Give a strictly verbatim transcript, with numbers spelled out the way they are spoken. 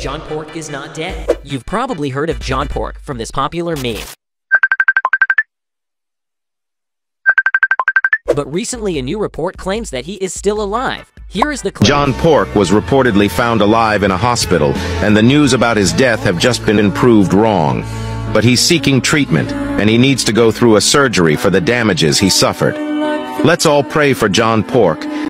John Pork is not dead. You've probably heard of John Pork from this popular meme. But recently a new report claims that he is still alive. Here is the clip. John Pork was reportedly found alive in a hospital, and the news about his death have just been proved wrong. But he's seeking treatment, and he needs to go through a surgery for the damages he suffered. Let's all pray for John Pork,